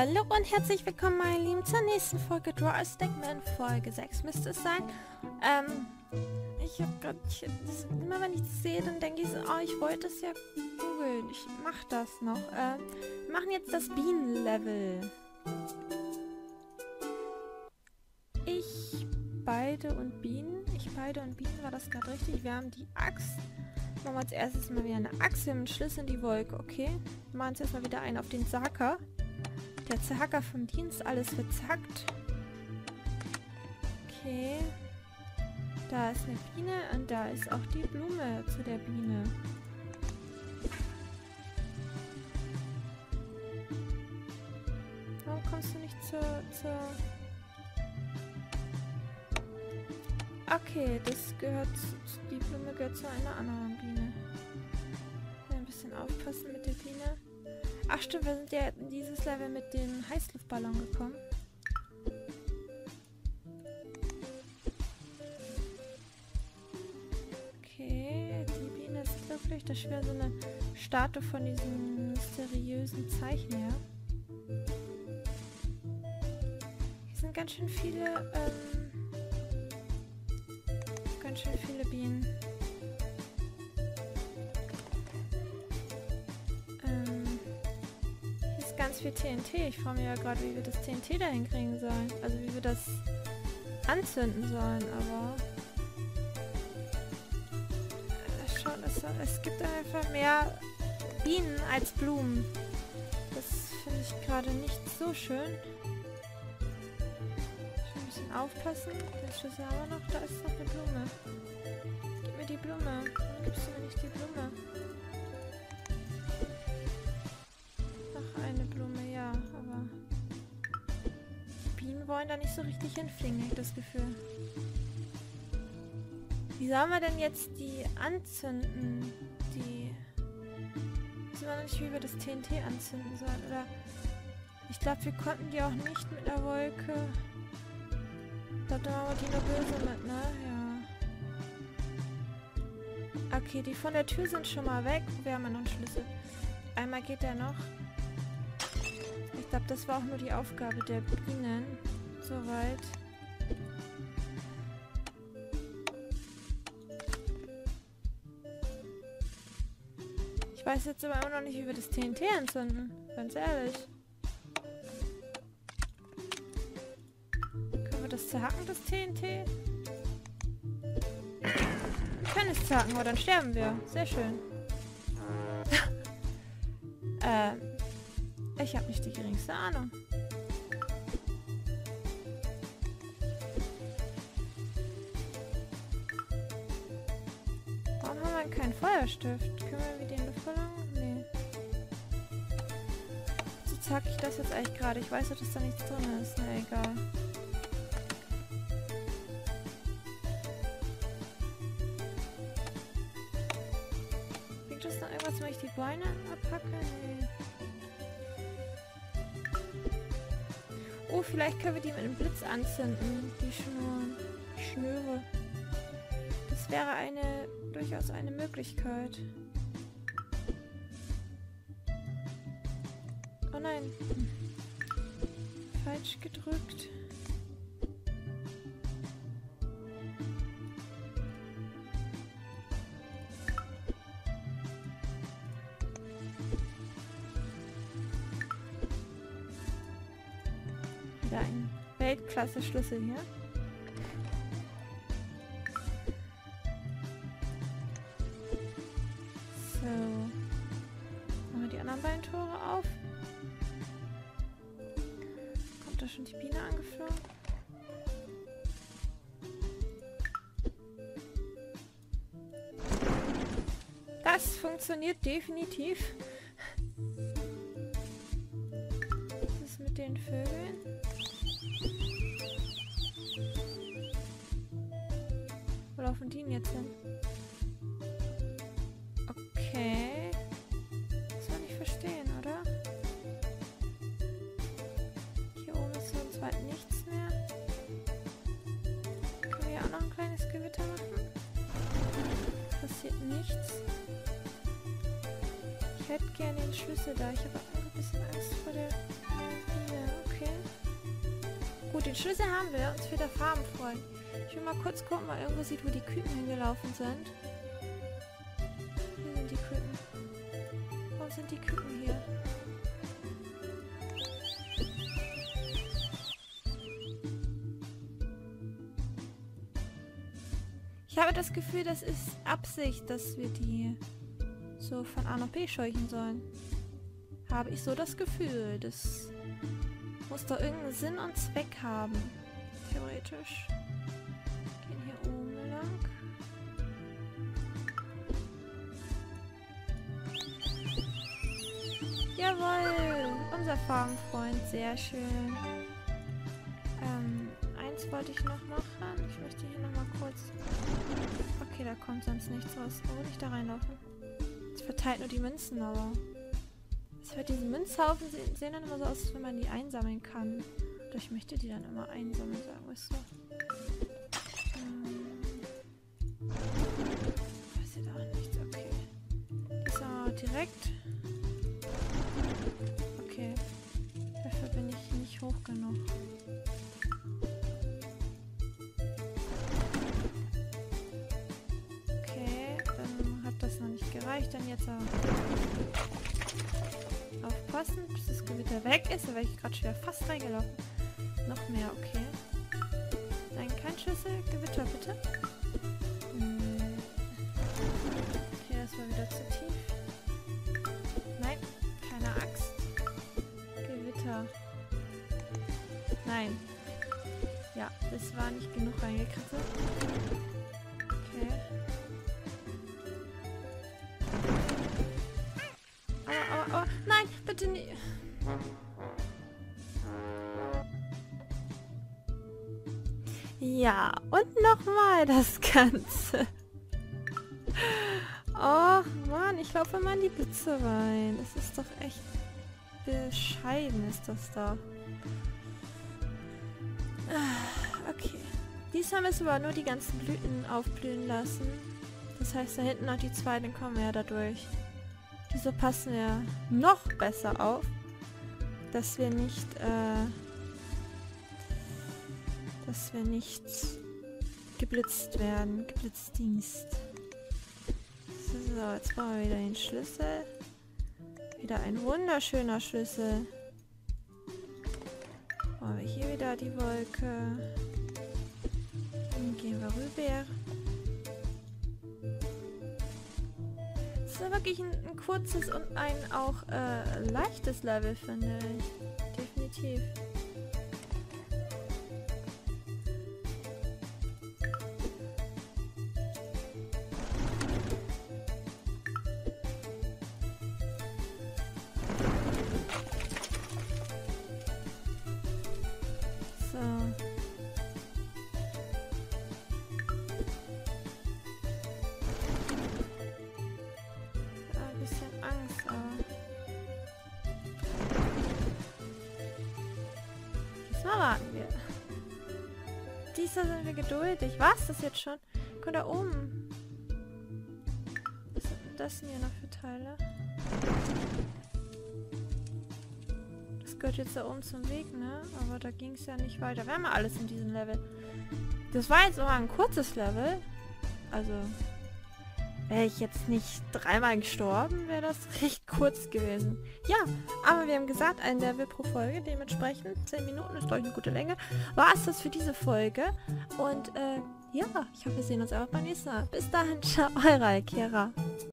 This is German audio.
Hallo und herzlich willkommen, meine Lieben, zur nächsten Folge Draw a Stickman. Folge 6 müsste es sein. Ich hab grad, immer wenn ich das sehe, dann denke ich so, oh, ich wollte es ja googeln. Ich mach das noch. Wir machen jetzt das Bienenlevel. Ich beide und Bienen, war das gerade richtig? Wir haben die Axt. Machen wir als erstes mal wieder eine Axt, wir haben einen Schlüssel in die Wolke, okay? Wir machen jetzt erstmal wieder einen auf den Zacker. Der Zacker vom Dienst, alles verzackt. Okay. Da ist eine Biene und da ist auch die Blume zu der Biene. Warum kommst du nicht zur... Okay, das gehört... Die Blume gehört zu einer anderen Biene. Ein bisschen aufpassen mit der Biene. Ach stimmt, wir sind ja in dieses Level mit dem Heißluftballon gekommen. Okay, die Biene ist glücklich. Das ist wieder so eine Statue von diesem mysteriösen Zeichen her. Hier sind ganz schön viele Bienen. Ganz viel TNT. Ich frage mich ja gerade, wie wir das TNT da hinkriegen sollen. Also wie wir das anzünden sollen, aber... es gibt einfach mehr Bienen als Blumen. Das finde ich gerade nicht so schön. Ich muss ein bisschen aufpassen. Den Schlüssel haben wir noch. Da ist noch eine Blume. Gib mir die Blume. Warum gibst du mir nicht die Blume? Eine Blume, ja, aber Bienen wollen da nicht so richtig hinfliegen, habe ich das Gefühl. Wie sollen wir denn jetzt die anzünden? Wissen wir noch nicht, wie wir das TNT anzünden sollen, oder? Ich glaube, wir konnten die auch nicht mit der Wolke. Ich glaube, da machen wir die nur böse mit, ne? Ja. Okay, die von der Tür sind schon mal weg. Wir haben ja noch einen Schlüssel. Einmal geht der noch. Ich glaube, das war auch nur die Aufgabe der Bienen. Soweit. Ich weiß jetzt aber immer noch nicht, wie wir das TNT anzünden. Ganz ehrlich. Können wir das zerhacken, das TNT? Wir können es zerhacken, aber dann sterben wir. Sehr schön. Ich habe nicht die geringste Ahnung. Warum haben wir keinen Feuerstift? Können wir mit den Luftballon? Nee. So zacke ich das jetzt eigentlich gerade. Ich weiß, dass da nichts drin ist. Na, egal. Bringt das noch irgendwas, wenn ich die Beine abhacke? Nee. Oh, vielleicht können wir die mit einem Blitz anzünden. Die Schnüre. Das wäre durchaus eine Möglichkeit. Oh nein. Falsch gedrückt. Ein Weltklasse-Schlüssel hier. So. Machen wir die anderen beiden Tore auf. Kommt da schon die Biene angeflogen? Das funktioniert definitiv. Was ist mit den Vögeln? Wo laufen die denn jetzt hin? Okay. Das soll ich verstehen, oder? Hier oben ist sonst weit nichts mehr. Können wir hier auch noch ein kleines Gewitter machen? Passiert nichts. Ich hätte gerne den Schlüssel da. Ich habe auch ein bisschen Angst vor der Biene. Okay. Gut, den Schlüssel haben wir. Uns fehlt der Farbenfreund. Ich will mal kurz gucken, mal irgendwo sieht, wo die Küken hingelaufen sind. Hier sind die Küken. Warum sind die Küken hier? Ich habe das Gefühl, das ist Absicht, dass wir die so von A nach B scheuchen sollen. Habe ich so das Gefühl. Das muss doch irgendeinen Sinn und Zweck haben. Theoretisch. Gehen hier oben lang. Jawohl! Unser Farbenfreund. Sehr schön. Eins wollte ich noch machen. Ich möchte hier nochmal kurz... Okay, da kommt sonst nichts raus. Oh, nicht da reinlaufen. Es verteilt nur die Münzen, aber... Diese Münzhaufen sehen dann immer so aus, als wenn man die einsammeln kann. Oder ich möchte die dann immer einsammeln, sagen wir es so. Passiert auch nichts, okay. So, direkt. Okay. Dafür bin ich nicht hoch genug. Okay, dann hat das noch nicht gereicht. Dann jetzt aber... Aufpassen, bis das Gewitter weg ist. Da wäre ich gerade schon wieder fast reingelaufen. Noch mehr, okay. Nein, kein Schlüssel. Gewitter, bitte. Okay, das war wieder zu tief. Nein, keine Axt. Gewitter. Nein. Ja, das war nicht genug reingekritzelt. Okay. Oh, nein, bitte nicht. Ja, und nochmal das Ganze. Oh Mann, ich laufe mal in die Blitze rein. Das ist doch echt bescheiden, ist das da. Okay. Diesmal müssen wir nur die ganzen Blüten aufblühen lassen. Das heißt, da hinten noch die zwei, dann kommen wir ja da durch. Wieso passen wir noch besser auf, dass wir nicht geblitzt werden. Geblitzdingst. So, jetzt brauchen wir wieder den Schlüssel. Wieder ein wunderschöner Schlüssel. Brauchen wir hier wieder die Wolke. Dann gehen wir rüber. Das ist wirklich ein kurzes und ein auch leichtes Level, finde ich. Definitiv. So. Ein bisschen Angst, aber... Diesmal warten wir. Diesmal sind wir geduldig. Was? Das jetzt schon? Guck da oben. Was sind denn das denn hier noch für Teile? Das gehört jetzt da oben zum Weg, ne? Aber da ging es ja nicht weiter. Wir haben ja alles in diesem Level. Das war jetzt sogar ein kurzes Level. Also, wäre ich jetzt nicht dreimal gestorben, wäre das recht kurz gewesen. Ja, aber wir haben gesagt, ein Level pro Folge. Dementsprechend 10 Minuten ist, glaube ich, eine gute Länge. War es das für diese Folge. Und, ja, ich hoffe, wir sehen uns auch beim nächsten Mal. Bis dahin, ciao, eure Alkera.